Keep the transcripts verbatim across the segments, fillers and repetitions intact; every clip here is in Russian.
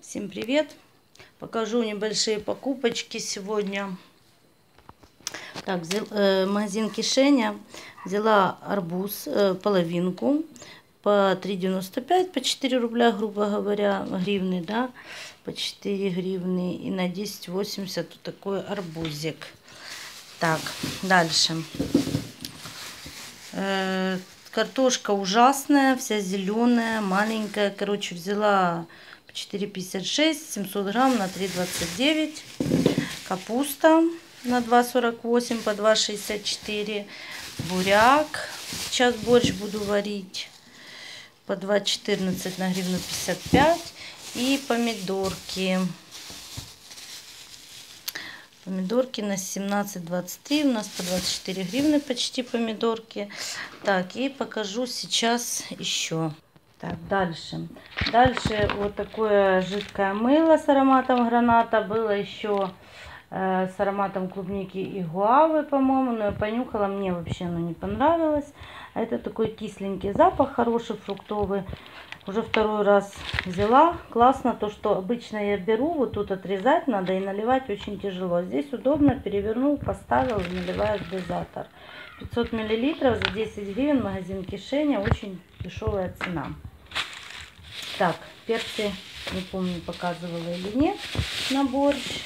Всем привет! Покажу небольшие покупочки сегодня. Так, взял, э, магазин Кишеня. Взяла арбуз, э, половинку по три девяносто пять, по четыре рубля, грубо говоря, гривны, да, по четыре гривны. И на десять восемьдесят вот такой арбузик. Так, дальше. Э, картошка ужасная, вся зеленая, маленькая. Короче, взяла четыре пятьдесят шесть, семьсот грамм на три двадцать девять. Капуста на два сорок восемь по два шестьдесят четыре. Буряк, сейчас борщ буду варить, по два четырнадцать на гривну пятьдесят пять. И помидорки. Помидорки на семнадцать двадцать три, у нас по двадцать четыре гривны почти помидорки. Так, и покажу сейчас еще. Так, дальше. Дальше вот такое жидкое мыло с ароматом граната. Было еще э, с ароматом клубники и гуавы, по-моему. Но я понюхала, мне вообще оно не понравилось. Это такой кисленький запах, хороший, фруктовый. Уже второй раз взяла. Классно то, что обычно я беру, вот тут отрезать надо и наливать очень тяжело. Здесь удобно, перевернул, поставил и наливаю в дозатор. пятьсот миллилитров за десять гривен, магазин Кишеня, очень дешевая цена. Так, перцы, не помню, показывала или нет, на борщ.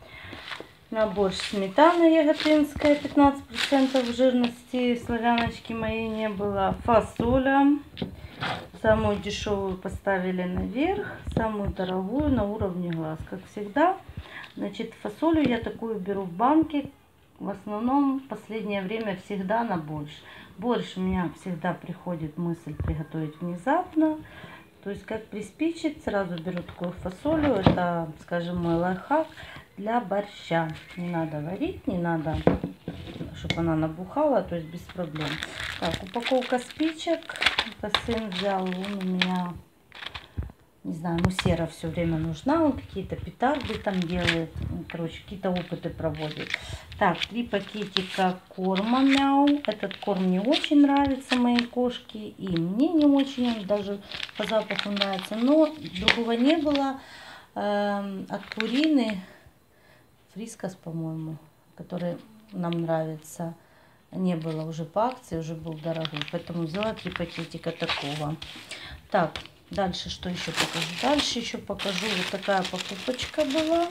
На борщ сметана яготинская, пятнадцать процентов жирности, славяночки моей не было. Фасоля. Самую дешевую поставили наверх, самую дорогую на уровне глаз, как всегда. Значит, фасолю я такую беру в банке. В основном в последнее время всегда на борщ. Борщ у меня всегда приходит мысль приготовить внезапно. То есть как приспичит, сразу беру такую фасолю. Это, скажем, мой лайфхак для борща. Не надо варить, не надо, чтобы она набухала, то есть без проблем. Так, упаковка спичек. Это сын взял, он у меня, не знаю, ему сера все время нужна, он какие-то петарды там делает, короче, какие-то опыты проводит. Так, три пакетика корма мяу. Этот корм не очень нравится моей кошке, и мне не очень, он даже по запаху нравится, но другого не было. Э, от Пурины, Фрискас, по-моему, который нам нравится. Не было уже по акции, уже был дорогой, поэтому взяла три пакетика такого. Так, дальше что еще покажу? Дальше еще покажу, вот такая покупочка была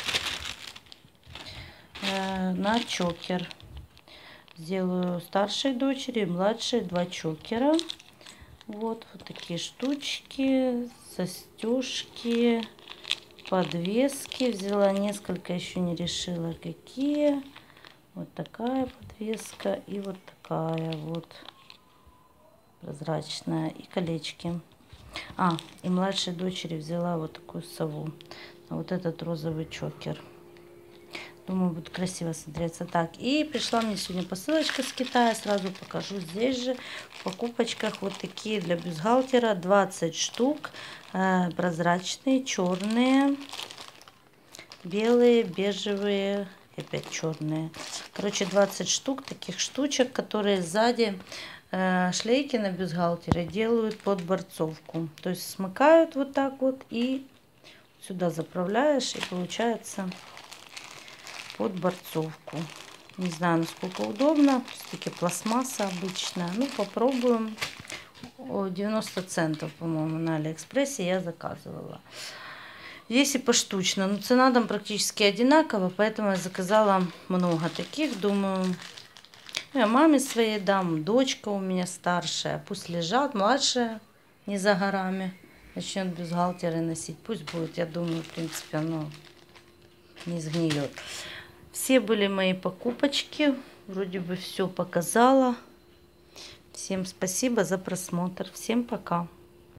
э, на чокер. Сделаю старшей дочери, младшей два чокера. Вот, вот такие штучки, застежки, подвески. Взяла несколько, еще не решила какие. Вот такая подвеска и вот такая вот прозрачная, и колечки. А, и младшей дочери взяла вот такую сову. Вот этот розовый чокер. Думаю, будет красиво смотреться. Так, и пришла мне сегодня посылочка с Китая. Сразу покажу здесь же в покупочках вот такие для бюстгальтера. двадцать штук. Э, прозрачные, черные, белые, бежевые. Опять черные. Короче, двадцать штук таких штучек, которые сзади э, шлейки на бюстгальтере делают под борцовку. То есть смыкают вот так вот и сюда заправляешь, и получается под борцовку. Не знаю, насколько удобно. Все-таки пластмасса обычная. Ну, попробуем. девяносто центов, по-моему, на Алиэкспрессе я заказывала. Есть и поштучно, но цена там практически одинаковая, поэтому я заказала много таких. Думаю, я маме своей дам, дочка у меня старшая, пусть лежат, младшая не за горами, начнет бюстгальтеры носить, пусть будет, я думаю, в принципе, оно не сгниет. Все были мои покупочки, вроде бы все показала. Всем спасибо за просмотр, всем пока.